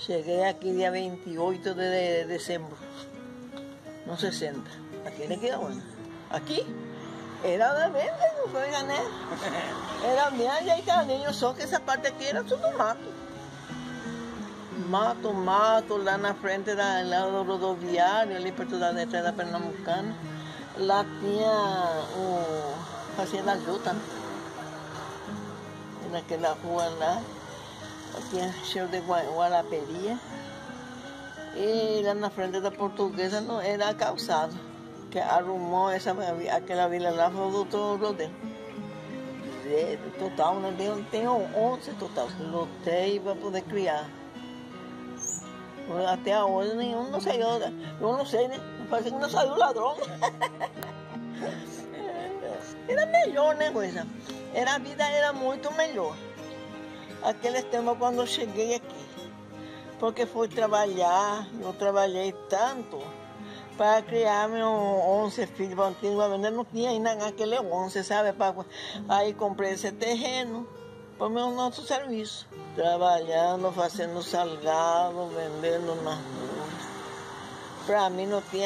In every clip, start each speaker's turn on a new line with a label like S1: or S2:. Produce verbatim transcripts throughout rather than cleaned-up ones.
S1: Cheguei aqui dia vinte e oito de dezembro, no sessenta. Aqui em Aquidauana. Aqui era bem, não foi, né? Era bem ajeitadinho, só que essa parte aqui era tudo mato. Mato, mato, lá na frente da, lá do rodoviário, ali perto da estrada pernambucana. Lá tinha o Fazenda Juta, né? Naquela rua lá, tinha cheio de guaraperia. E lá na frente da Portuguesa não era calçado, que arrumou essa, aquela vila lá foi o doutor Rodel. Total, né? Tem, tem onze total, lotei para poder criar. Até hoje nenhum não saiu, eu não sei, né? Parece que não saiu ladrão. Era melhor, né, coisa? Era, a vida era muito melhor. Aqueles tempos quando eu cheguei aqui. Porque fui trabalhar, eu trabalhei tanto para criar meus onze filhos. Antigamente não tinha ainda aquele onze, sabe? Aí comprei esse terreno para o meu nosso serviço. Trabalhando, fazendo salgado, vendendo nas ruas. Para mim não tinha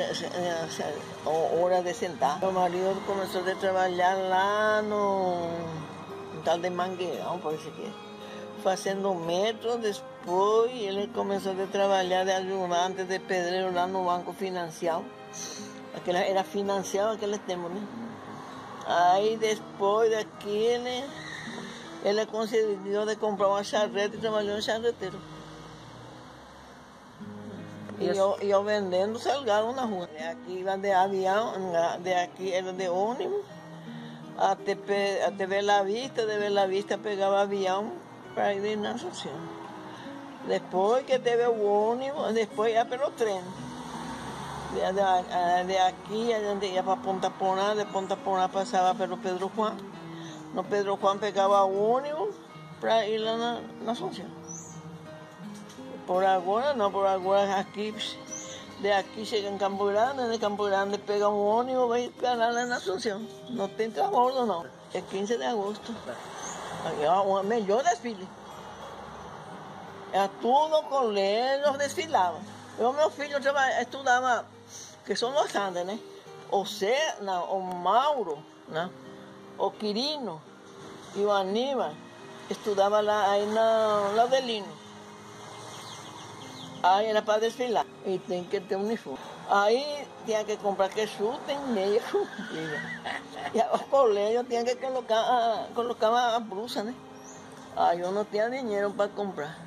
S1: hora de sentar. Meu marido começou a trabalhar lá no, no tal de Mangueirão, parece que é. Fazendo metro, depois ele começou a trabalhar de ajudante de pedreiro lá no Banco Financial. Aquela, era financiado aquele tempo, né? Aí depois daquele, ele conseguiu de comprar uma charrete e trabalhou em charreteiro. E eu, eu vendendo salgado na rua. De aqui iba de avião, de aqui era de ônibus, até, até Bela Vista, de Bela Vista pegava avião para ir na Assunção. Depois que teve o ônibus, depois ia pelo trem. De, de, de aqui a gente ia para Ponta Porã, de Ponta Porã passava pelo Pedro Juan. No Pedro Juan pegava o ônibus para ir lá na, na Assunção. Por agora não, por agora aqui, de aqui chega em Campo Grande, de Campo Grande pega um ônibus e vai parar lá na Assunção. Não tem transbordo não, é quinze de agosto. É o melhor desfile. É tudo colégio desfilava. Eu, meu filho, estudava, que são os Andes, né? O Cé, não, o Mauro, né? O Quirino e o Aníbal estudava lá aí na Laudelino. Aí era para desfilar e tem que ter uniforme. Aí tinha que comprar que chute meia comprida. E o colégio tinha que colocar, colocar a blusa, né? Aí eu não tinha dinheiro para comprar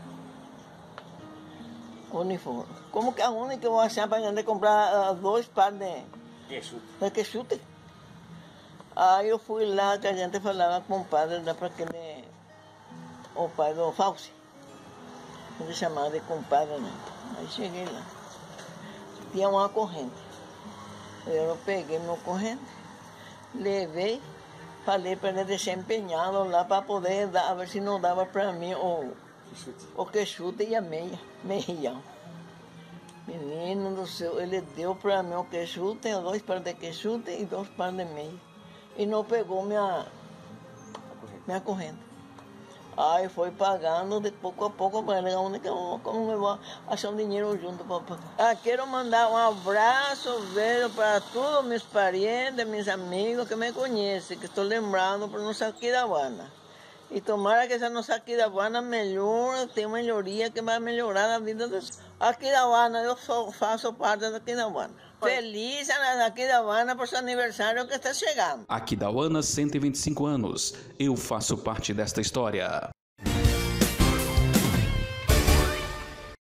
S1: uniforme. Como que aonde que eu vou achar para gente comprar uh, dois pares de que chute? De que chute? Aí eu fui lá, que a gente falava com o padre, lá para aquele, o pai do Fauci. Ele chamava de compadre, né? Aí cheguei lá. Tinha uma corrente. Eu peguei meu corrente, levei, falei para ele deixar empenhado lá para poder dar, a ver se não dava para mim o, o queixute e a meia, meião. Menino do céu, ele deu para mim o queixute, dois pares de queixute e dois pares de meia. E não pegou minha, minha corrente. Aí foi pagando de pouco a pouco, para a única como eu vou achar um dinheiro junto para pagar. Ah, quero mandar um abraço velho para todos meus parentes, meus amigos que me conhecem, que estou lembrando por nossa Aquidauana. E tomara que essa nossa Aquidauana melhore, tenha melhoria que vai melhorar a vida das Aquidauana. Eu sou, faço parte da Aquidauana. Feliz a Aquidauana por seu aniversário que está chegando.
S2: Aquidauana, cento e vinte e cinco anos. Eu faço parte desta história.